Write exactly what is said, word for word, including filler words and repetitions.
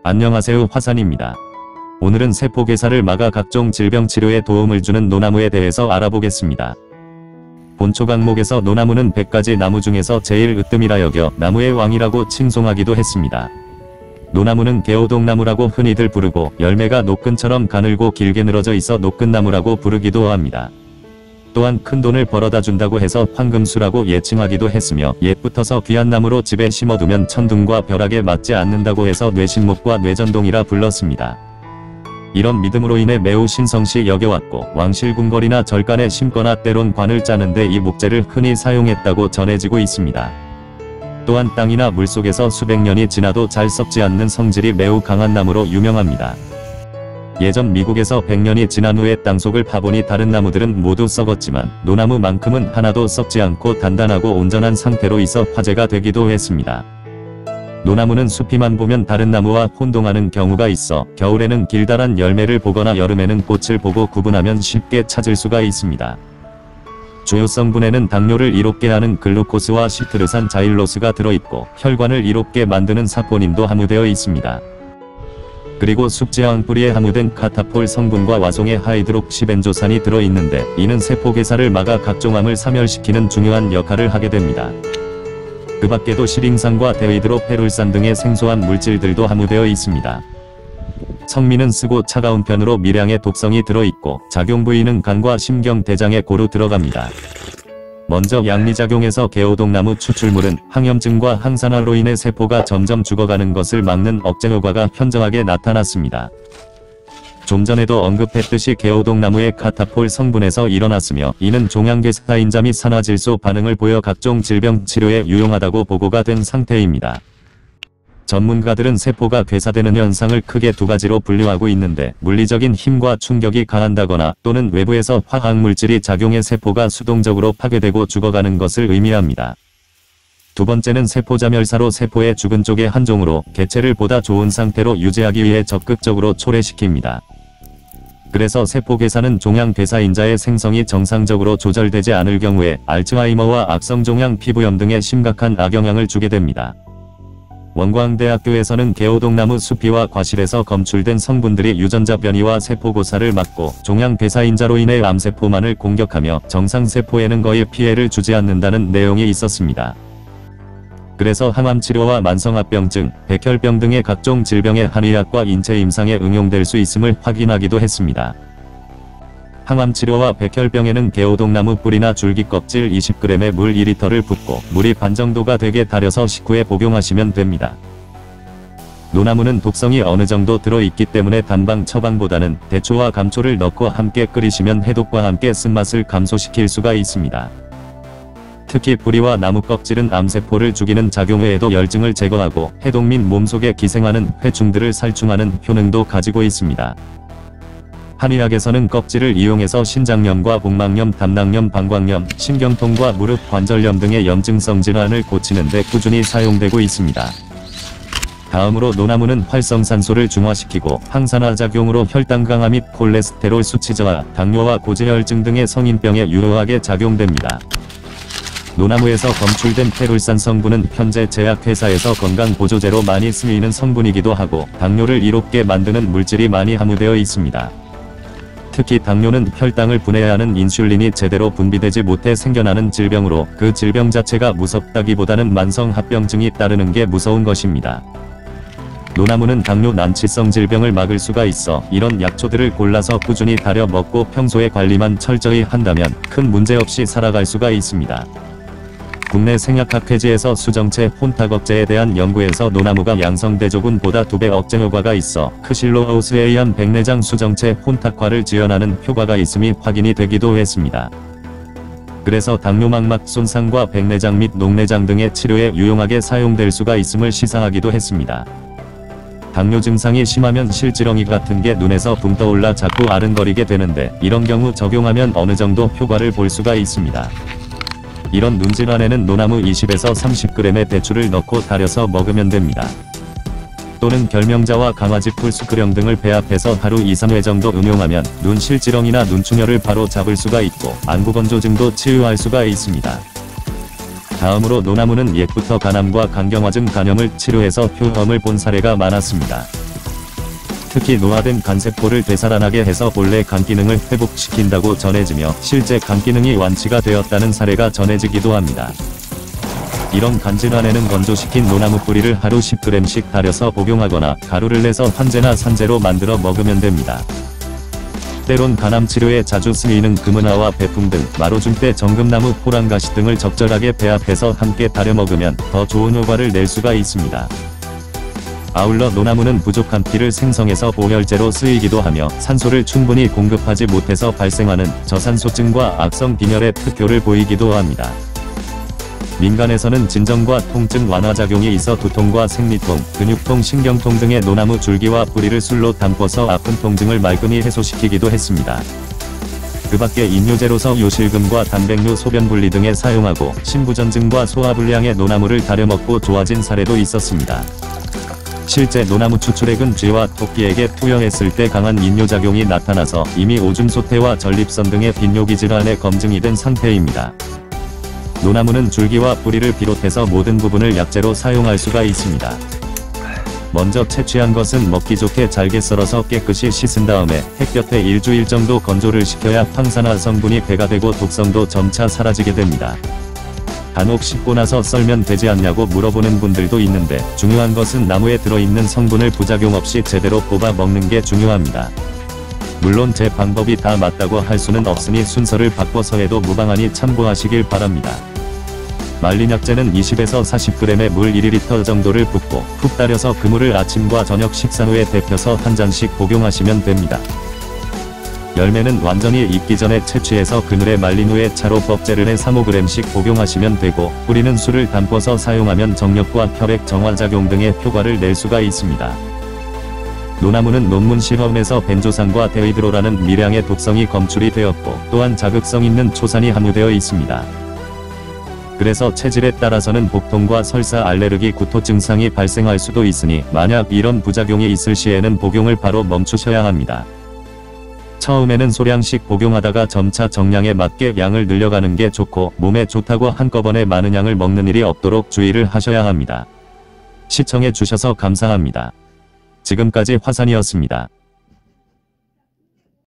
안녕하세요, 화산입니다. 오늘은 세포괴사를 막아 각종 질병 치료에 도움을 주는 노나무에 대해서 알아보겠습니다. 본초 강목에서 노나무는 백 가지 나무 중에서 제일 으뜸이라 여겨 나무의 왕이라고 칭송하기도 했습니다. 노나무는 개오동나무라고 흔히들 부르고 열매가 노끈처럼 가늘고 길게 늘어져 있어 노끈나무라고 부르기도 합니다. 또한 큰 돈을 벌어다 준다고 해서 황금수라고 예칭하기도 했으며 옛부터서 귀한 나무로 집에 심어두면 천둥과 벼락에 맞지 않는다고 해서 뇌신목과 뇌전동이라 불렀습니다. 이런 믿음으로 인해 매우 신성시 여겨왔고 왕실궁궐이나 절간에 심거나 때론 관을 짜는데 이 목재를 흔히 사용했다고 전해지고 있습니다. 또한 땅이나 물속에서 수백 년이 지나도 잘 썩지 않는 성질이 매우 강한 나무로 유명합니다. 예전 미국에서 백 년이 지난 후에 땅속을 파보니 다른 나무들은 모두 썩었지만 노나무만큼은 하나도 썩지 않고 단단하고 온전한 상태로 있어 화제가 되기도 했습니다. 노나무는 수피만 보면 다른 나무와 혼동하는 경우가 있어 겨울에는 길다란 열매를 보거나 여름에는 꽃을 보고 구분하면 쉽게 찾을 수가 있습니다. 주요 성분에는 당뇨를 이롭게 하는 글루코스와 시트르산 자일로스가 들어있고 혈관을 이롭게 만드는 사포닌도 함유되어 있습니다. 그리고 숙지황 뿌리에 함유된 카타폴 성분과 와송의 하이드록시벤조산이 들어있는데 이는 세포괴사를 막아 각종 암을 사멸시키는 중요한 역할을 하게 됩니다. 그 밖에도 시링산과 데히드로페룰산 등의 생소한 물질들도 함유되어 있습니다. 성미는 쓰고 차가운 편으로 미량의 독성이 들어있고 작용 부위는 간과 심경, 대장에 고루 들어갑니다. 먼저 양리작용에서 개오동나무 추출물은 항염증과 항산화로 인해 세포가 점점 죽어가는 것을 막는 억제 효과가 현저하게 나타났습니다. 좀 전에도 언급했듯이 개오동나무의 카타폴 성분에서 일어났으며 이는 종양괴사인자 및 산화질소 반응을 보여 각종 질병 치료에 유용하다고 보고가 된 상태입니다. 전문가들은 세포가 괴사되는 현상을 크게 두 가지로 분류하고 있는데 물리적인 힘과 충격이 가한다거나 또는 외부에서 화학물질이 작용해 세포가 수동적으로 파괴되고 죽어가는 것을 의미합니다. 두 번째는 세포자멸사로 세포의 죽은 쪽의 한 종으로 개체를 보다 좋은 상태로 유지하기 위해 적극적으로 초래시킵니다. 그래서 세포괴사는 종양괴사인자의 생성이 정상적으로 조절되지 않을 경우에 알츠하이머와 악성종양 피부염 등의 심각한 악영향을 주게 됩니다. 원광대학교에서는 개오동나무 수피와 과실에서 검출된 성분들이 유전자 변이와 세포고사를 막고 종양괴사인자로 인해 암세포만을 공격하며 정상세포에는 거의 피해를 주지 않는다는 내용이 있었습니다. 그래서 항암치료와 만성합병증, 백혈병 등의 각종 질병의 한의학과 인체 임상에 응용될 수 있음을 확인하기도 했습니다. 항암치료와 백혈병에는 개오동나무 뿌리나 줄기 껍질 이십 그램에 물 이 리터를 붓고 물이 반 정도가 되게 달여서 식후에 복용하시면 됩니다. 노나무는 독성이 어느 정도 들어있기 때문에 단방 처방보다는 대초와 감초를 넣고 함께 끓이시면 해독과 함께 쓴맛을 감소시킬 수가 있습니다. 특히 뿌리와 나무 껍질은 암세포를 죽이는 작용 외에도 열증을 제거하고 해독 및 몸속에 기생하는 회충들을 살충하는 효능도 가지고 있습니다. 한의학에서는 껍질을 이용해서 신장염과 복막염, 담낭염, 방광염, 신경통과 무릎 관절염 등의 염증성 질환을 고치는 데 꾸준히 사용되고 있습니다. 다음으로 노나무는 활성산소를 중화시키고 항산화 작용으로 혈당 강화 및 콜레스테롤 수치 저하, 당뇨와 고지혈증 등의 성인병에 유효하게 작용됩니다. 노나무에서 검출된 페룰산 성분은 현재 제약회사에서 건강보조제로 많이 쓰이는 성분이기도 하고 당뇨를 이롭게 만드는 물질이 많이 함유되어 있습니다. 특히 당뇨는 혈당을 분해해야 하는 인슐린이 제대로 분비되지 못해 생겨나는 질병으로 그 질병 자체가 무섭다기보다는 만성합병증이 따르는 게 무서운 것입니다. 노나무는 당뇨 난치성 질병을 막을 수가 있어 이런 약초들을 골라서 꾸준히 다려 먹고 평소에 관리만 철저히 한다면 큰 문제 없이 살아갈 수가 있습니다. 국내 생약학회지에서 수정체 혼탁 억제에 대한 연구에서 노나무가 양성대조군보다 두 배 억제 효과가 있어 크실로하우스에 의한 백내장 수정체 혼탁화를 지연하는 효과가 있음이 확인이 되기도 했습니다. 그래서 당뇨막막 손상과 백내장 및 녹내장 등의 치료에 유용하게 사용될 수가 있음을 시사하기도 했습니다. 당뇨 증상이 심하면 실지렁이 같은 게 눈에서 붕 떠올라 자꾸 아른거리게 되는데 이런 경우 적용하면 어느 정도 효과를 볼 수가 있습니다. 이런 눈질환에는 노나무 이십에서 삼십 그램의 대추를 넣고 달여서 먹으면 됩니다. 또는 결명자와 강아지 풀수크령 등을 배합해서 하루 이, 삼 회 정도 응용하면 눈 실지렁이나 눈충혈을 바로 잡을 수가 있고 안구건조증도 치유할 수가 있습니다. 다음으로 노나무는 옛부터 간암과 간경화증 간염을 치료해서 효험을 본 사례가 많았습니다. 특히 노화된 간세포를 되살아나게 해서 본래 간 기능을 회복시킨다고 전해지며 실제 간 기능이 완치가 되었다는 사례가 전해지기도 합니다. 이런 간질환에는 건조시킨 노나무 뿌리를 하루 십 그램씩 달여서 복용하거나 가루를 내서 환제나 산제로 만들어 먹으면 됩니다. 때론 간암 치료에 자주 쓰이는 금은화와 배풍 등 마로중대 정금나무, 호랑가시 등을 적절하게 배합해서 함께 달여 먹으면 더 좋은 효과를 낼 수가 있습니다. 아울러 노나무는 부족한 피를 생성해서 보혈제로 쓰이기도 하며 산소를 충분히 공급하지 못해서 발생하는 저산소증과 악성 빈혈의 특효를 보이기도 합니다. 민간에서는 진정과 통증 완화작용이 있어 두통과 생리통, 근육통, 신경통 등의 노나무 줄기와 뿌리를 술로 담궈서 아픈 통증을 말끔히 해소시키기도 했습니다. 그 밖에 인뇨제로서 요실금과 단백뇨 소변분리 등에 사용하고 신부전증과 소화불량의 노나무를 달여 먹고 좋아진 사례도 있었습니다. 실제 노나무 추출액은 쥐와 토끼에게 투여했을 때 강한 인뇨작용이 나타나서 이미 오줌 소태와 전립선 등의 빈뇨기 질환에 검증이 된 상태입니다. 노나무는 줄기와 뿌리를 비롯해서 모든 부분을 약재로 사용할 수가 있습니다. 먼저 채취한 것은 먹기 좋게 잘게 썰어서 깨끗이 씻은 다음에 햇볕에 일주일 정도 건조를 시켜야 황산화 성분이 배가 되고 독성도 점차 사라지게 됩니다. 간혹 씻고 나서 썰면 되지 않냐고 물어보는 분들도 있는데 중요한 것은 나무에 들어있는 성분을 부작용 없이 제대로 뽑아 먹는 게 중요합니다. 물론 제 방법이 다 맞다고 할 수는 없으니 순서를 바꿔서 해도 무방하니 참고하시길 바랍니다. 말린 약재는 이십에서 사십 그램의 물 일 리터 정도를 붓고 푹 달여서 그 물을 아침과 저녁 식사 후에 데펴서 한 잔씩 복용하시면 됩니다. 열매는 완전히 익기 전에 채취해서 그늘에 말린 후에 차로 법제를 해 삼, 오 그램씩 복용하시면 되고 뿌리는 술을 담궈서 사용하면 정력과 혈액 정화작용 등의 효과를 낼 수가 있습니다. 노나무는 논문 실험에서 벤조산과 데히드로라는 미량의 독성이 검출이 되었고 또한 자극성 있는 초산이 함유되어 있습니다. 그래서 체질에 따라서는 복통과 설사, 알레르기, 구토 증상이 발생할 수도 있으니 만약 이런 부작용이 있을 시에는 복용을 바로 멈추셔야 합니다. 처음에는 소량씩 복용하다가 점차 정량에 맞게 양을 늘려가는 게 좋고 몸에 좋다고 한꺼번에 많은 양을 먹는 일이 없도록 주의를 하셔야 합니다. 시청해 주셔서 감사합니다. 지금까지 화산이었습니다.